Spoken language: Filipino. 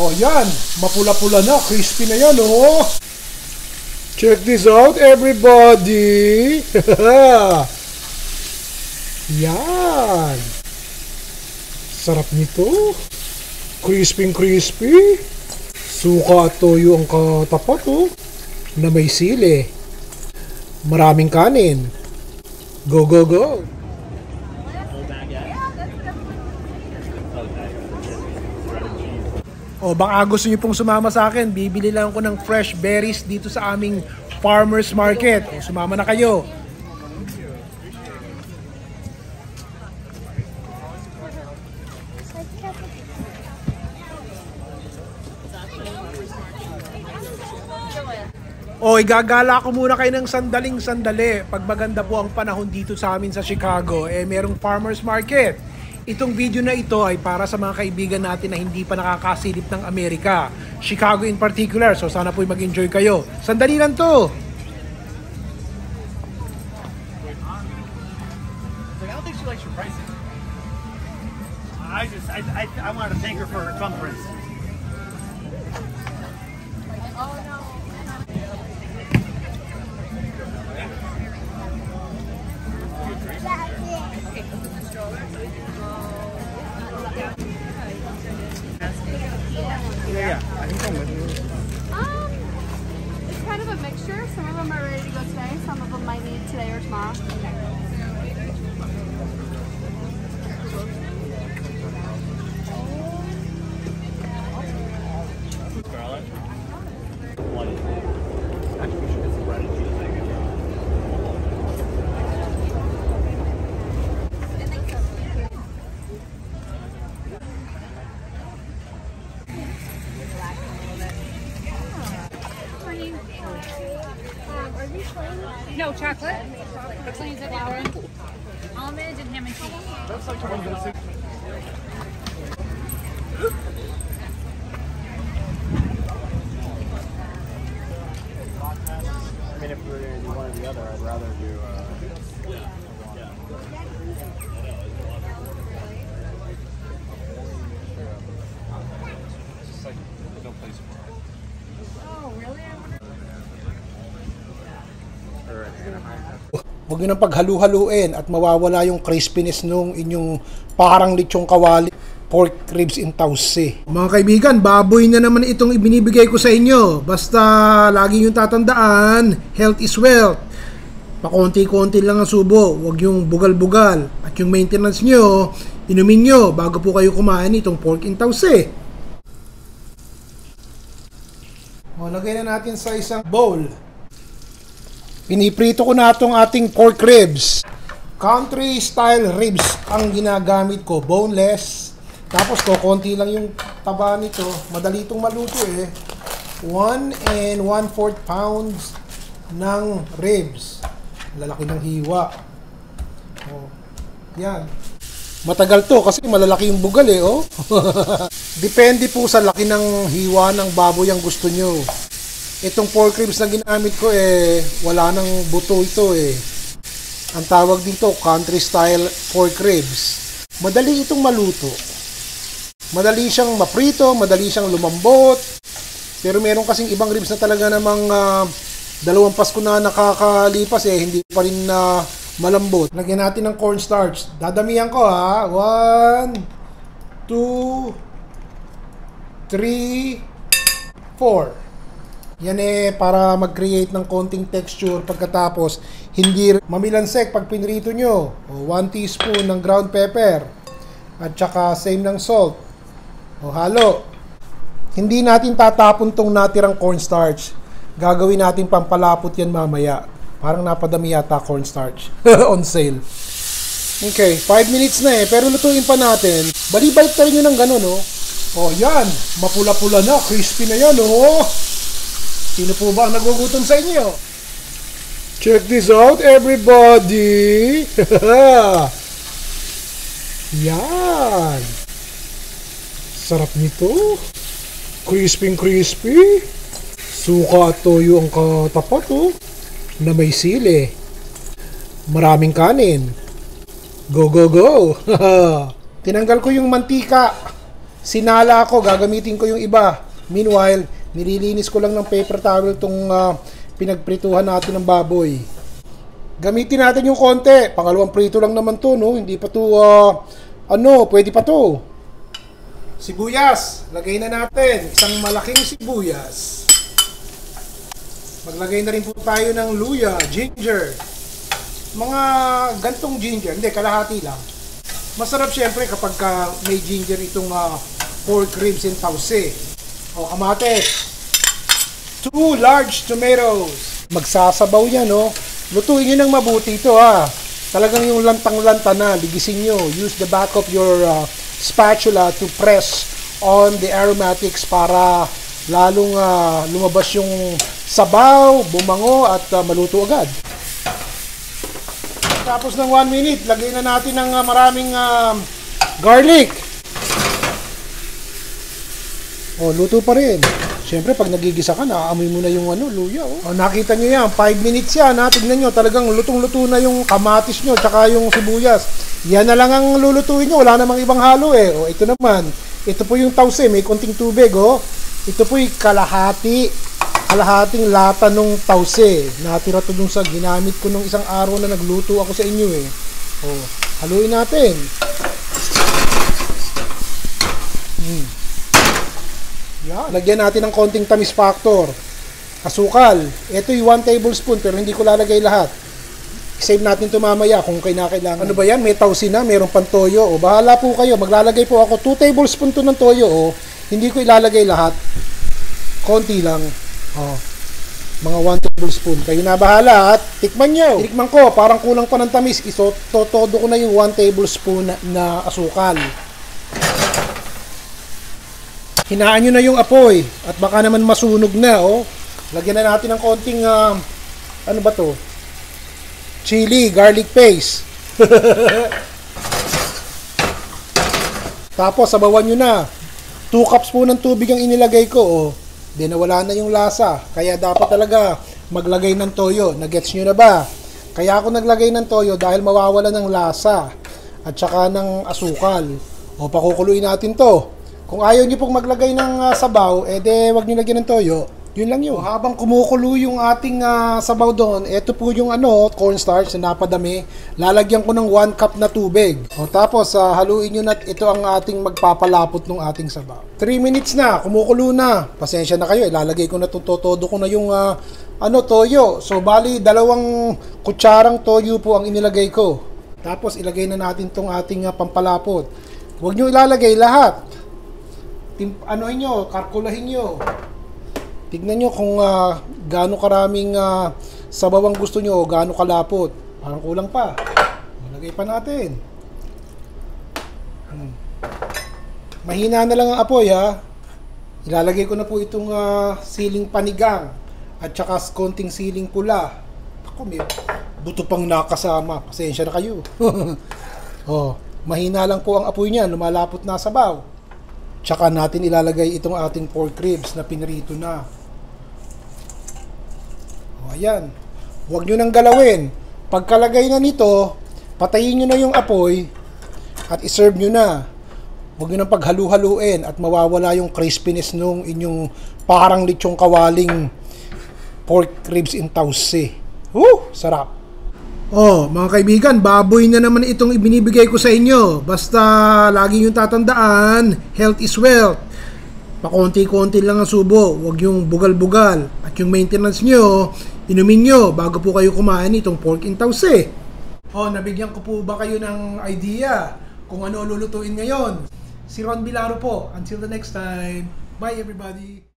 Oh, yan. Mapula-pula na. Crispy na yan, oh. Check this out, everybody. Yan. Sarap nito. Crispy. Suka at toyo ang katapat, oh. Na may sili. Maraming kanin. Go, go, go. O baka gusto niyo pong sumama sa akin, bibili lang ako ng fresh berries dito sa aming farmers market. O sumama na kayo. O igagala ko muna kayo ng sandali. Pag maganda po ang panahon dito sa amin sa Chicago, merong farmers market. Itong video na ito ay para sa mga kaibigan natin na hindi pa nakakasilip ng Amerika. Chicago in particular. So sana po'y mag-enjoy kayo. Sandali lang to. I don't think she likes your pricing. I wanted to thank her for her conference. Oh no. Yeah, I think I'm with you. It's kind of a mixture. Some of them are ready to go today. Some of them might need today or tomorrow. Scarlet. What is it? Actually, we should get some bread and cheese. No chocolate. Which one is it? Almond and ham and cheese. That's like 26. I mean, if we were going to do one or the other, I'd rather do. It's like no place for it. Oh, really? Huwag nyo nang paghalu-haluin at mawawala yung crispiness nung inyong parang lechong kawali pork ribs in Tausi. Mga kaibigan, baboy na naman itong ibinibigay ko sa inyo. Basta lagi nyo tatandaan, health is wealth. Pakonti-konti lang ang subo. Huwag yung bugal-bugal. At yung maintenance nyo, inumin nyo bago po kayo kumain itong pork in Tausi. O, lagay na natin sa isang bowl. Piniprito ko na itong ating pork ribs. Country style ribs ang ginagamit ko. Boneless. Tapos to, konti lang yung taba nito. Madali itong maluto eh. 1 1/4 pounds ng ribs. Lalaki ng hiwa. Oh, yan. Matagal to kasi malalaki yung bugal eh. Oh. Depende po sa laki ng hiwa ng baboy ang gusto nyo. Itong pork ribs na ginamit ko wala nang buto ito eh. Ang tawag dito, country style pork ribs. Madali itong maluto. Madali siyang maprito, madali siyang lumambot. Pero meron kasing ibang ribs na talaga namang 2 Pasko na nakakalipas hindi pa rin malambot. Lagyan natin ng cornstarch. Dadamihan ko ha. 1, 2, 3, 4. Yan para mag-create ng konting texture pagkatapos hindi mamilansek pag pinrito nyo. 1 teaspoon ng ground pepper at saka same ng salt. Halo. Hindi natin tatapon tong natirang cornstarch. Gagawin natin pampalapot yan mamaya. Parang napadami yata cornstarch on sale. Okay, 5 minutes na pero lutuin pa natin. Balibait pa rin yun ng ganun Oh, yan. Mapula-pula na. Crispy na yan Sino po ba ang nagugutom sa inyo? Check this out, everybody! Yan! Sarap nito. Crispy. Suka at toyo ang katapat na may sili. Maraming kanin. Go, go, go! Tinanggal ko yung mantika. sinala ko, gagamitin ko yung iba. Meanwhile, nililinis ko lang ng paper towel itong pinagprituhan natin ng baboy. Gamitin natin yung konti. Pangalawang prito lang naman to, no? Hindi pa to, pwede pa to. Sibuyas, lagay na natin. Isang malaking sibuyas. Maglagay na rin po tayo ng luya, ginger. Mga gantong ginger, hindi, kalahati lang. Masarap syempre kapag may ginger itong pork ribs and tausi. O, kamatis. 2 large tomatoes. Magsasabaw yan, no? Lutuin nyo ng mabuti ito, ha. Talagang yung lantang-lanta na, ligisin nyo. Use the back of your spatula to press on the aromatics para lalong lumabas yung sabaw, bumango at maluto agad. Tapos ng 1 minute, lagay na natin ng maraming garlic. Oh, luto pa rin. Siyempre, pag nagigisa ka, naaamoy mo na yung luya. Oh. Nakita nyo yan, 5 minutes yan. Tignan nyo, talagang lutong-luto na yung kamatis nyo, tsaka yung sibuyas. Yan na lang ang lulutuin nyo, wala namang ibang halo eh. Oh, ito naman, ito po yung tausi, may konting tubig. Oh. Ito po yung kalahating lata nung tausi. Natira to dun sa ginamit ko nung isang araw na nagluto ako sa inyo eh. Oh, haluin natin. Yan. Lagyan natin ng konting tamis factor. Asukal. Ito yung 1 tablespoon pero hindi ko lalagay lahat. Save natin ito mamaya kung kailangan. Ano ba yan? May tausi na, mayroong pang toyo. O, bahala po kayo. Maglalagay po ako 2 tablespoon to ng toyo. O, hindi ko ilalagay lahat. Konti lang. O, mga 1 tablespoon. Kayo na bahala at tikman nyo. Tikman ko, parang kulang pa ng tamis. Todo ko na yung 1 tablespoon na asukal. Hinaan nyo na yung apoy at baka naman masunog na. Oh. Lagyan na natin ng konting ano ba to? Chili, garlic paste. Tapos sabawan nyo na. 2 cups po ng tubig ang inilagay ko. Oh. Then nawala na yung lasa. Kaya dapat talaga maglagay ng toyo. Nagets nyo na ba? Kaya ako naglagay ng toyo dahil mawawala ng lasa at saka ng asukal. O, pakukuluin natin to. Kung ayaw nyo pong maglagay ng sabaw, wag nyo lagyan ng toyo. Yun lang yun. So, habang kumukulo yung ating sabaw doon, ito po yung cornstarch na napadami. Lalagyan ko ng 1 cup na tubig. O, tapos haluin nyo na ito ang ating magpapalapot ng ating sabaw. 3 minutes na, kumukulo na. Pasensya na kayo, ilalagay ko na todo ko na yung toyo. So bali 2 kutsarang toyo po ang inilagay ko. Tapos ilagay na natin tong ating pampalapot. Huwag nyo ilalagay lahat. Kalkulahin nyo. Tignan nyo kung gaano karaming sabaw ang gusto nyo o gaano kalapot. Parang kulang pa. Lagay pa natin. Mahina na lang ang apoy ha. Ilalagay ko na po itong siling panigang at saka konting siling pula. Ako, may buto pang nakasama. Pasensya na kayo. Oh, mahina lang po ang apoy niya. Lumalapot na sabaw. Tsaka natin ilalagay itong ating pork ribs na pinrito na. O, ayan. Huwag nyo nang galawin. Pagkalagay na nito, patayin nyo na yung apoy at iserve nyo na. Huwag nyo nang paghalu-haluin at mawawala yung crispiness nung inyong parang lechong kawaling pork ribs in tausi. Sarap. Oh, mga kaibigan, baboy na naman itong ibinibigay ko sa inyo. Basta lagi yung tatandaan, health is wealth. Pakonti-konti lang ang subo, huwag yung bugal-bugal. At yung maintenance nyo, inumin nyo bago po kayo kumain itong pork in tausi. Oh, nabigyan ko po ba kayo ng idea kung ano lulutuin ngayon? Si Ron Bilaro po. Until the next time, bye everybody!